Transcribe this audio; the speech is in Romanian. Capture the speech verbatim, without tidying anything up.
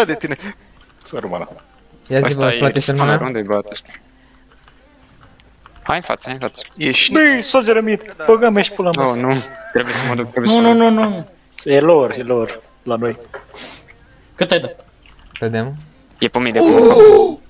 uitat de tine. Sărmana. Ia zi, vă îți place semnul meu? Unde-i băiatul ăsta? Hai în față, hai în față. Ești... Băi, s-o gerămit, băgă-mi și pula mea. Oh, nu, trebuie să mă duc, trebuie să Nu, mă nu, duc. nu, nu. E lor, e lor, la noi. Cât ai dat? Vedem. E pe mine, e pe mine.